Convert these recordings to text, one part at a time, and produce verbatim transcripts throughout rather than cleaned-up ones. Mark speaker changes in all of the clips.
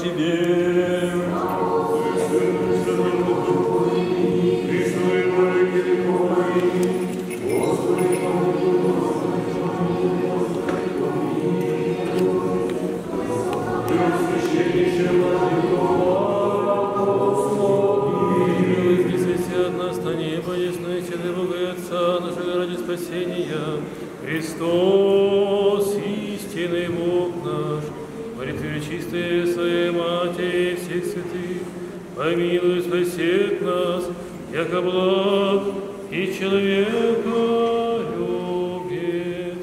Speaker 1: Тебе.
Speaker 2: Христос, истинный Бог наш, молитве чистые Своей Матери всех святых, помилуй, спасет нас, яко благ и человека любит.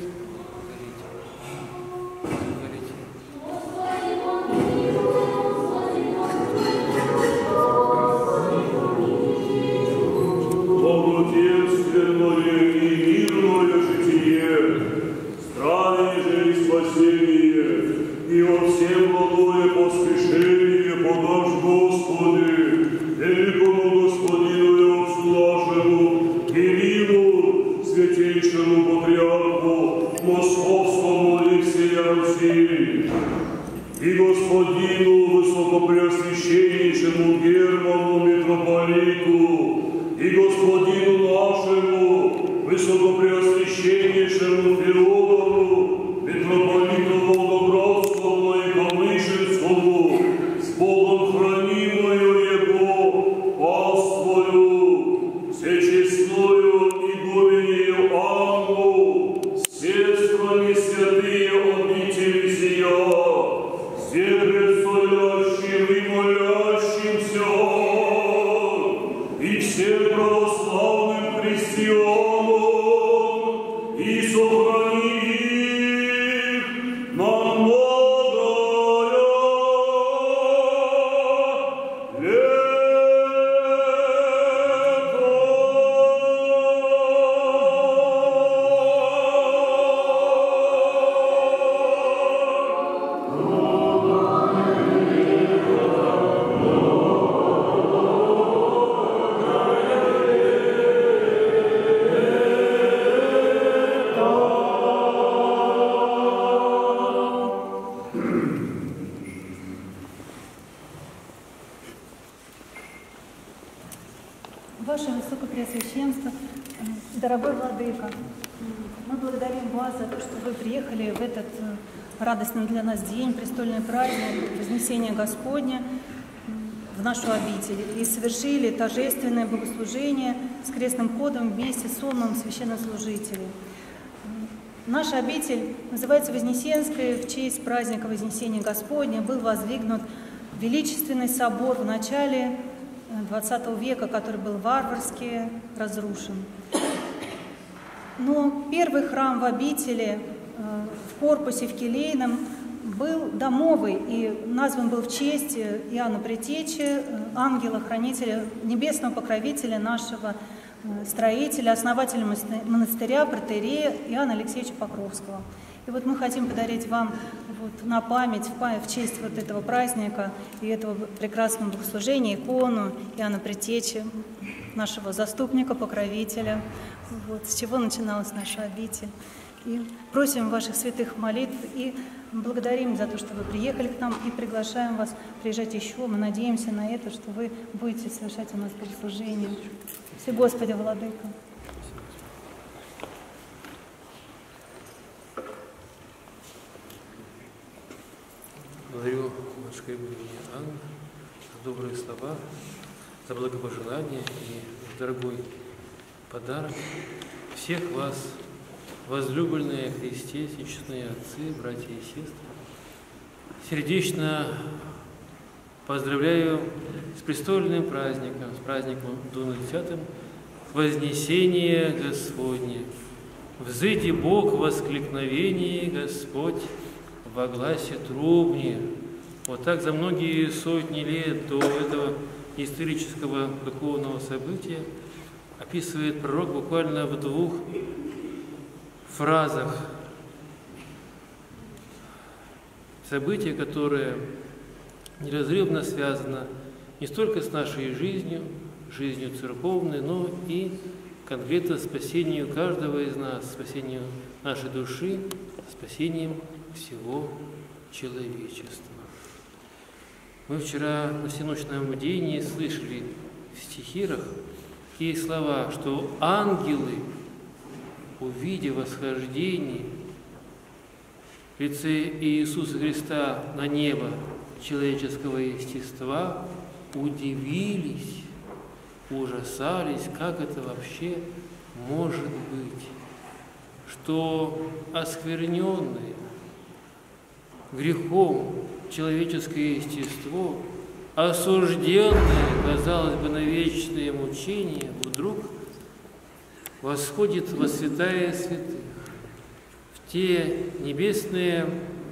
Speaker 3: Благоденственное и мирное житие, страны же и спасение, и во всем благое поспешение по наш Господи, великому Господину и Отцу нашему, Кириллу, святейшему патриарху, московскому Алексею Руси, и Господину высокопреосвященнейшему Герману митрополиту, и Господину нашему высокопреосвященнейшему Феодору, митрополиту Волгоградскому и Камышинскому, с Богом хранимою Его паствою, всечестную игуменею Анну, с сестрами святые обители сия, все предстоящим и молящимся, и всем православным христианам, и сохрани их на многое лето.
Speaker 4: Ваше Высокопреосвященство, дорогой Владыка, мы благодарим вас за то, что вы приехали в этот радостный для нас день, престольный праздник Вознесения Господня в нашу обитель и совершили торжественное богослужение с крестным ходом вместе с сонмом священнослужителей. Наша обитель называется Вознесенской в честь праздника Вознесения Господня. Был воздвигнут величественный собор в начале двадцатого века, который был варварски разрушен. Но первый храм в обители, в корпусе, в келейном, был домовый и назван был в честь Иоанна Предтечи, ангела-хранителя, небесного покровителя нашего строителя, основателя монастыря, протоиерея Иоанна Алексеевича Покровского. И вот мы хотим подарить вам вот на память, в, память, в честь вот этого праздника и этого прекрасного богослужения икону Иоанна Предтечи, нашего заступника, покровителя, вот, с чего начиналась наша обитель. И просим ваших святых молитв и благодарим за то, что вы приехали к нам и приглашаем вас приезжать еще. Мы надеемся на это, что вы будете совершать у нас богослужение. Все Господи, Владыка.
Speaker 2: Благодарю Матушка Игуменя Анну за добрые слова, за благопожелание и дорогой подарок. Всех вас, возлюбленные в Христе, честные отцы, братья и сестры, сердечно поздравляю с престольным праздником, с праздником двунадесятым Вознесение Господне. Взыди Бог в воскликновении, Господь во гласе трубни. Вот так за многие сотни лет до этого исторического духовного события описывает пророк буквально в двух фразах событие, которое неразрывно связано не столько с нашей жизнью, жизнью церковной, но и конкретно спасению каждого из нас, спасению нашей души, спасением всего человечества. Мы вчера на всеночном бдении слышали в стихирах такие слова, что ангелы, увидев восхождение в лице Иисуса Христа на небо человеческого естества, удивились, ужасались, как это вообще может быть, что оскверненное грехом человеческое естество, осужденное, казалось бы, на вечное мучение, вдруг восходит во святая святых, в те небесные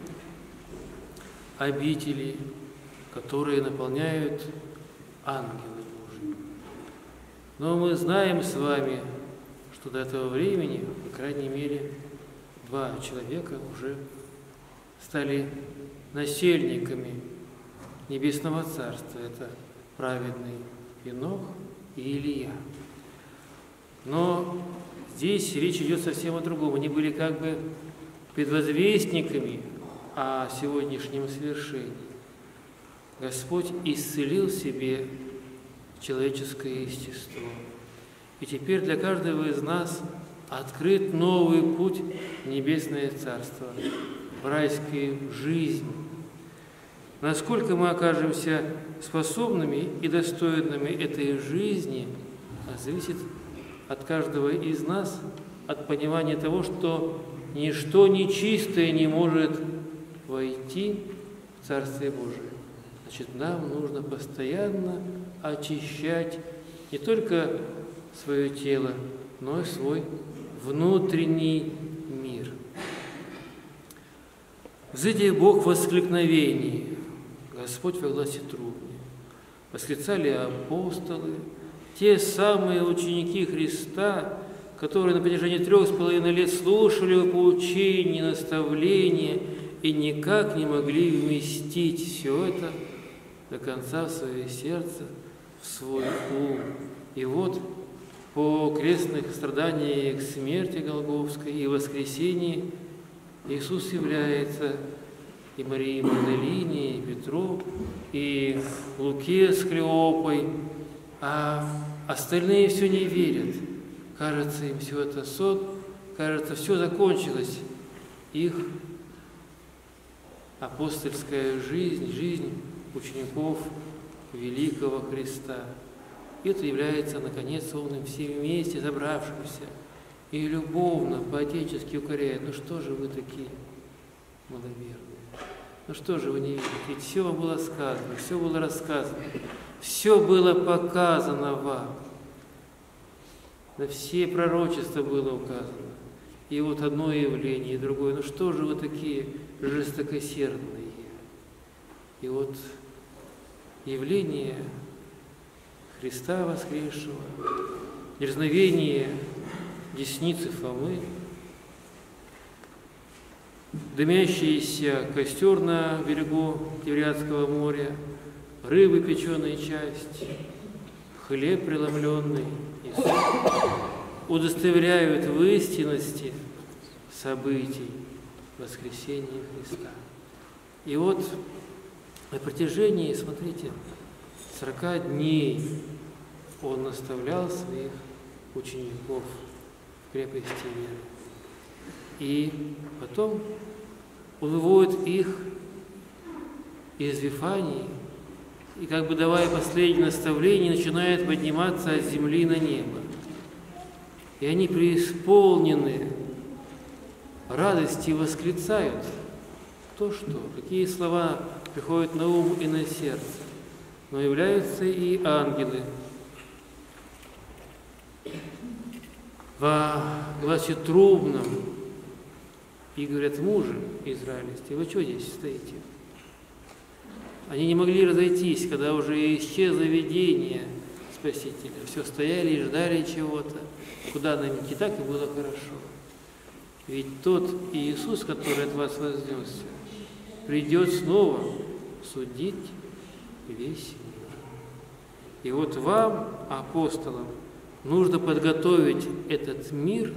Speaker 2: обители, которые наполняют ангелы Божьи. Но мы знаем с вами, что до этого времени, по крайней мере, два человека уже стали насельниками Небесного Царства. Это праведный Енох и Илия. Но здесь речь идет совсем о другом. Они были как бы предвозвестниками о сегодняшнем свершении. Господь исцелил себе человеческое естество. И теперь для каждого из нас открыт новый путь в Небесное Царство, в райскую жизнь. Насколько мы окажемся способными и достойными этой жизни, зависит от каждого из нас, от понимания того, что ничто нечистое не может войти в Царствие Божие. Значит, нам нужно постоянно очищать не только свое тело, но и свой внутренний мир. «Взыди Бог воскликновение, Господь во гласе трубни». Восклицали апостолы, те самые ученики Христа, которые на протяжении трех с половиной лет слушали его поучения, наставления и никак не могли вместить все это до конца в свое сердце, в свой ум. И вот по крестных страданиях смерти Голгофской и воскресении Иисус является и Марии Магдалине, и Петру, и Луке с Клеопой, а остальные все не верят. Кажется, им все это сон, кажется, все закончилось. Их апостольская жизнь, жизнь учеников великого Христа. И это является, наконец, он им все вместе собравшимся и любовно, по-отечески укоряет: ну что же вы такие маловерные? Ну что же вы не видите? Ведь все вам было сказано, все было рассказано, все было показано вам. На все пророчества было указано. И вот одно явление, и другое. Ну что же вы такие жестокосердные? И вот явление Христа воскресшего, дерзновение десницы Фомы, дымящийся костер на берегу Тивериадского моря, рыбы печеная часть, хлеб преломленный, удостоверяют в истинности событий воскресения Христа. И вот на протяжении, смотрите, сорока дней он наставлял своих учеников в крепости веры. И потом он выводит их из Вифании и, как бы давая последнее наставление, начинает подниматься от земли на небо. И они преисполнены радости восклицают то, что, какие слова приходят на ум и на сердце. Но являются и ангелы. Во гласе трубном и говорят: мужи израильские, вы что здесь стоите? Они не могли разойтись, когда уже исчезло видение Спасителя. Все стояли и ждали чего-то. Куда нам идти, так и было хорошо. Ведь тот Иисус, который от вас вознесся, придет снова судить весь мир. И вот вам, апостолам, нужно подготовить этот мир,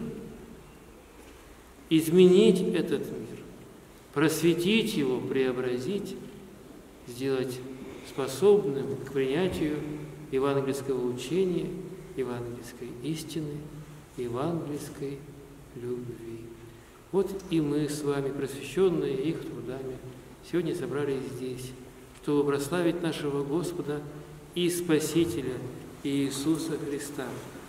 Speaker 2: изменить этот мир, просветить его, преобразить, сделать способным к принятию евангельского учения, евангельской истины, евангельской любви. Вот и мы с вами, просвещенные их трудами, сегодня собрались здесь, чтобы прославить нашего Господа и Спасителя Иисуса Христа.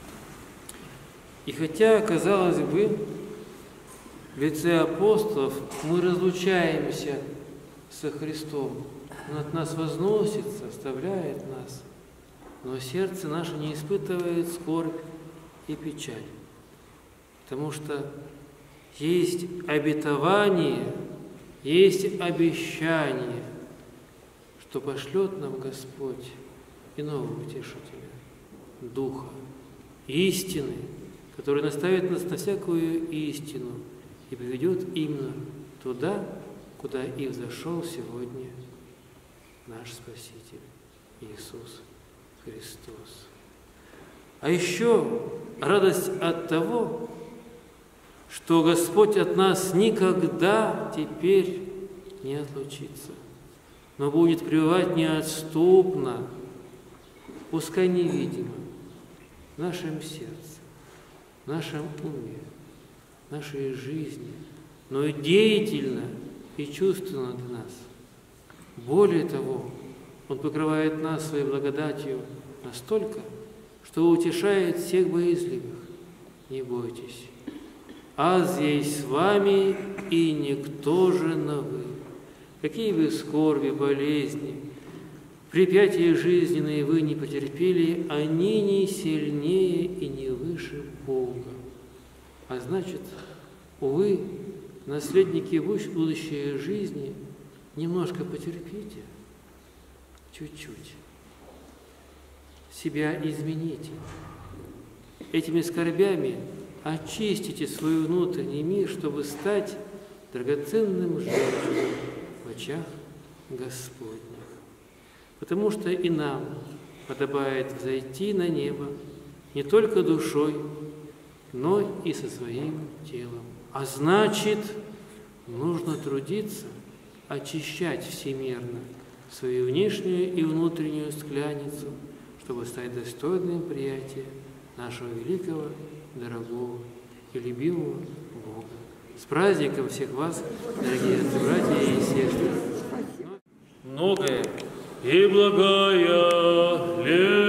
Speaker 2: И хотя, казалось бы, в лице апостолов мы разлучаемся со Христом, Он от нас возносится, оставляет нас, но сердце наше не испытывает скорбь и печаль, потому что есть обетование, есть обещание, что пошлет нам Господь иного утешителя, Духа, истины, который наставит нас на всякую истину и приведет именно туда, куда и взошел сегодня наш Спаситель Иисус Христос. А еще радость от того, что Господь от нас никогда теперь не отлучится, но будет пребывать неотступно, пускай невидимо, в нашем сердце, в нашем уме, в нашей жизни, но и деятельно и чувственно для нас. Более того, Он покрывает нас своей благодатью настолько, что утешает всех боязливых. Не бойтесь, аз есть с вами, и никто же на вы. Какие бы скорби, болезни, препятия жизненные вы не потерпели, они не сильнее и не выше Бога. А значит, увы, наследники будущей жизни, немножко потерпите, чуть-чуть. Себя измените. Этими скорбями очистите свой внутренний мир, чтобы стать драгоценным жемчугом в очах Господних. Потому что и нам подобает взойти на небо не только душой, но и со своим телом. А значит, нужно трудиться, очищать всемирно свою внешнюю и внутреннюю скляницу, чтобы стать достойным приятия нашего великого, дорогого и любимого Бога. С праздником всех вас, дорогие братья и сестры!
Speaker 3: Многое и благая лет.